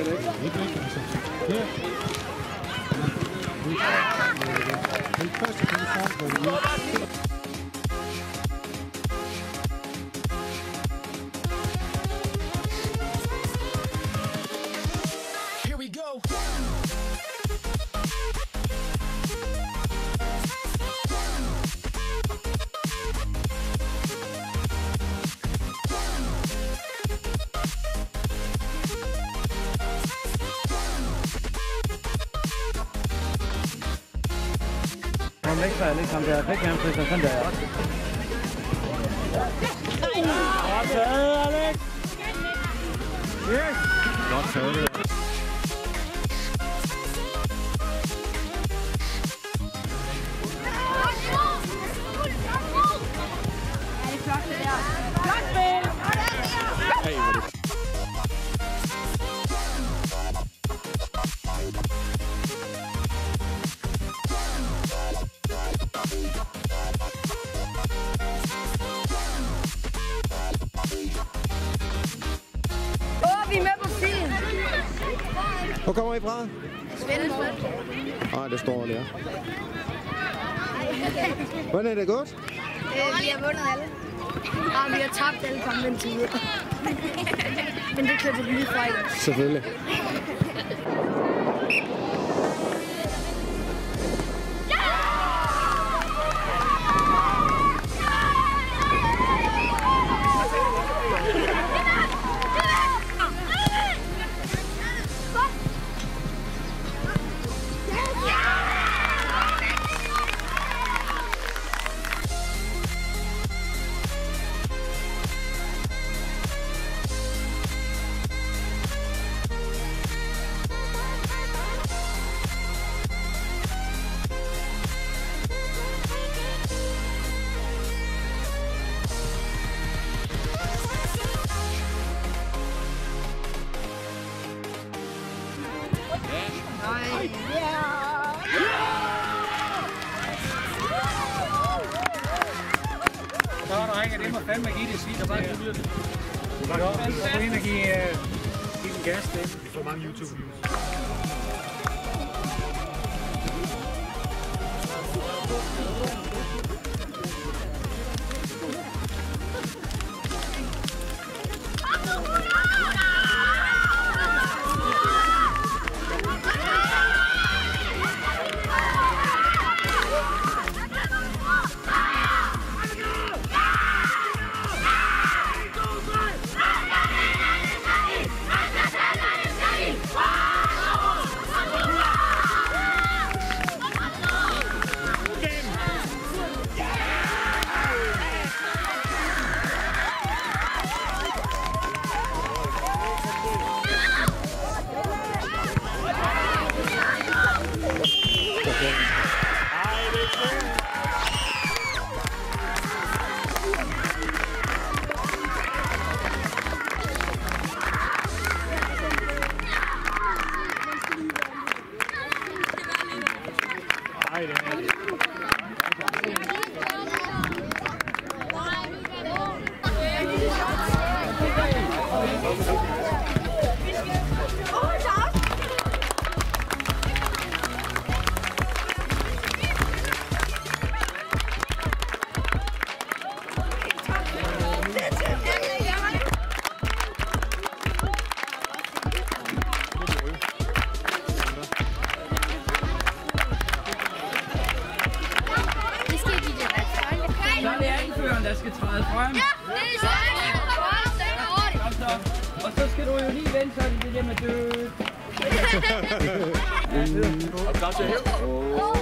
Ikke rigtigt, altså. Her. Den første kommissar går det ud. Kom væk fra Alex, ham der. Væk ham, Christian. Sådan der. Godt taget, Alex. Yes. Godt taget det. Vi er med på film. Hvor kommer I fra? Svendborg. Ah, det står der. Hvordan er det gået? Vi har vundet alle. Og vi har tabt alle kampe indtil videre. Men det kan du lige fra i. Selvfølgelig. Så drenge, det må fandme give det svin, og bare lyder det. Så gå ind og give den gas til. Vi får mange YouTube-views. Der skal træde frem. Ja, det er så. Og så skal du jo lige vente, så er det det der med død. Og klar til at hæve.